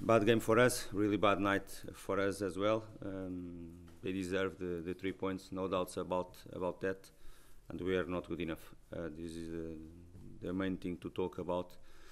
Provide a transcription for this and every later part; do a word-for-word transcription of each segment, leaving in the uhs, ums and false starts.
bad game for us, really bad night for us as well. Um, they deserve the, the three points, no doubts about about that, and we are not good enough. Uh, this is uh, the main thing to talk about.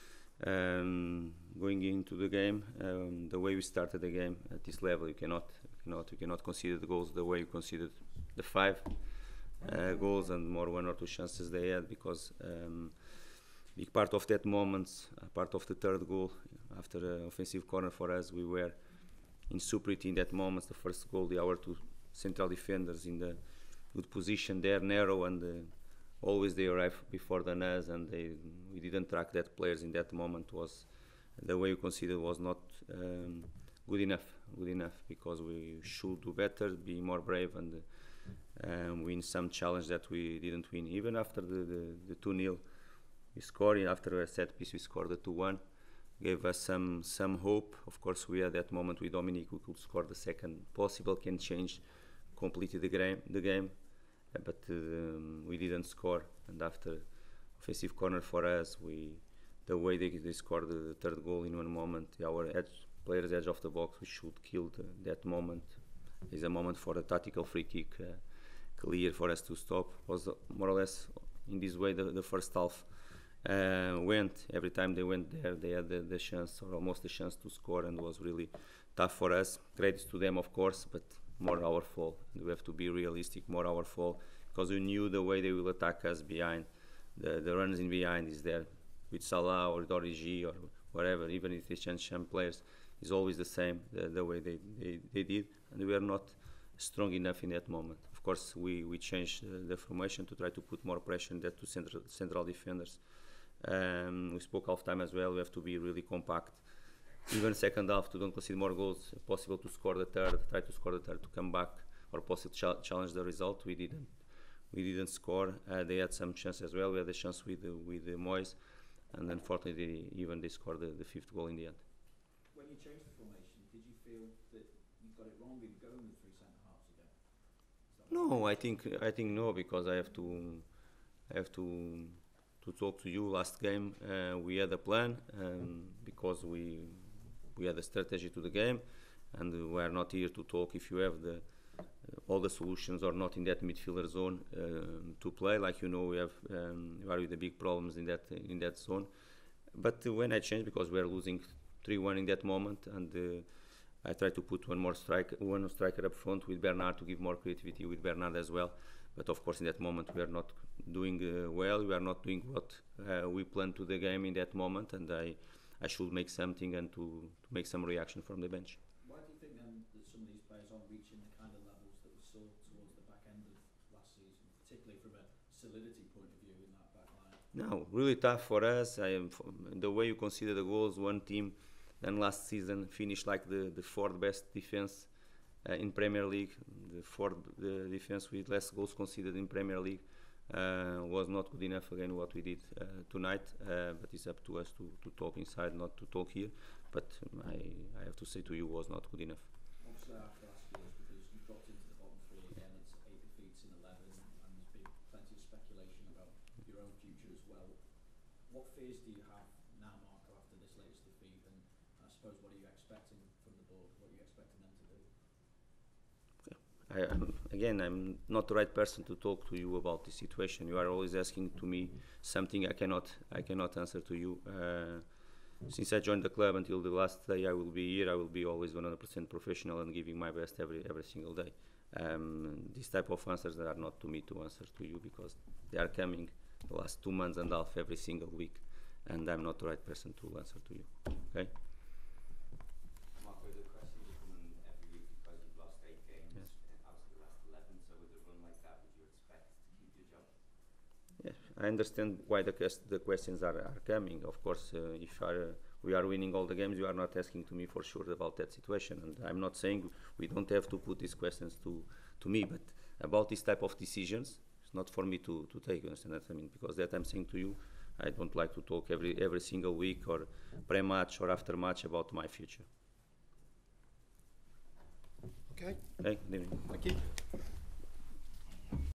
Um, going into the game, um, the way we started the game at this level, you cannot, you cannot, you cannot consider the goals the way you considered the five uh, goals and more one or two chances they had, because um, big part of that moment, uh, part of the third goal after an offensive corner for us, we were in superiority in that moment. The first goal, the our two central defenders in the good position there, narrow, and uh, always they arrive before the us, and they, we didn't track that players in that moment. Was the way you consider was not um, good enough, good enough, because we should do better, be more brave, and um, win some challenge that we didn't win. Even after the the, the two nil, we scored. After a set piece, we scored the two one. Gave us some some hope. Of course, we had that moment with Dominic, who could score the second possible, can change completely the game. The game. But um, we didn't score, and after offensive corner for us, we the way they, they scored the third goal in one moment, our edge, players edge of the box, we should kill the, that moment. Is a moment for a tactical free kick, uh, clear for us to stop. Was more or less in this way the, the first half uh, went. Every time they went there, they had the, the chance, or almost the chance to score, and was really tough for us. Credits to them, of course, but more our fault. We have to be realistic, more our fault, because we knew the way they will attack us behind. The the runs in behind is there with Salah or Origi or whatever, even if they change some players, is always the same, the, the way they, they, they did, and we are not strong enough in that moment. Of course, we, we changed uh, the formation to try to put more pressure on that to central, central defenders. Um, we spoke half time as well, we have to be really compact. Even second half, to don't concede more goals, possible to score the third, try to score the third to come back, or possible ch challenge the result. We didn't, we didn't score. Uh, they had some chance as well. We had a chance with uh, with uh, Moyes, and unfortunately, they, even they scored the, the fifth goal in the end. When you changed the formation, did you feel that you got it wrong in going with three centre halves again? No, I think I think no, because I have to I have to to talk to you. Last game, uh, we had a plan, um, because we. We had a strategy to the game, and we are not here to talk if you have the uh, all the solutions or not in that midfielder zone uh, to play. Like you know, we have um, we are with the big problems in that in that zone. But uh, when I changed, because we are losing three one in that moment, and uh, I tried to put one more striker, one striker up front with Bernard to give more creativity with Bernard as well. But of course, in that moment, we are not doing uh, well. We are not doing what uh, we planned to the game in that moment, and I. I should make something and to, to make some reaction from the bench. Why do you think then that some of these players aren't reaching the kind of levels that we saw towards the back end of last season, particularly from a solidity point of view in that back line? No, really tough for us. I am the way you consider the goals, one team then last season finished like the, the fourth best defense uh, in Premier League, the fourth the defense with less goals conceded in Premier League. Uh, was not good enough again what we did uh, tonight, uh, but it's up to us to, to talk inside, not to talk here. But um, I, I have to say to you, was not good enough. Obviously, I have to ask you this because you dropped into the bottom three again. It's eight defeats in eleven, and there's been plenty of speculation about your own future as well. What fears do you have now, Marco, after this latest defeat? And I suppose, what are you expecting from the board? What are you expecting them to do? I, I'm, again, I'm not the right person to talk to you about this situation. You are always asking to me something I cannot, I cannot answer to you. Uh, since I joined the club until the last day I will be here, I will be always one hundred percent professional and giving my best every every single day. Um, these type of answers that are not to me to answer to you, because they are coming the last two months and a half every single week, and I'm not the right person to answer to you. Okay. I understand why the, the questions are, are coming. Of course, uh, if are, uh, we are winning all the games, you are not asking to me for sure about that situation. And I'm not saying we don't have to put these questions to, to me, but about this type of decisions, it's not for me to, to take, you understand what I mean? Because that I'm saying to you, I don't like to talk every, every single week or pre-match or after match about my future. Okay. Okay, good evening. Thank you.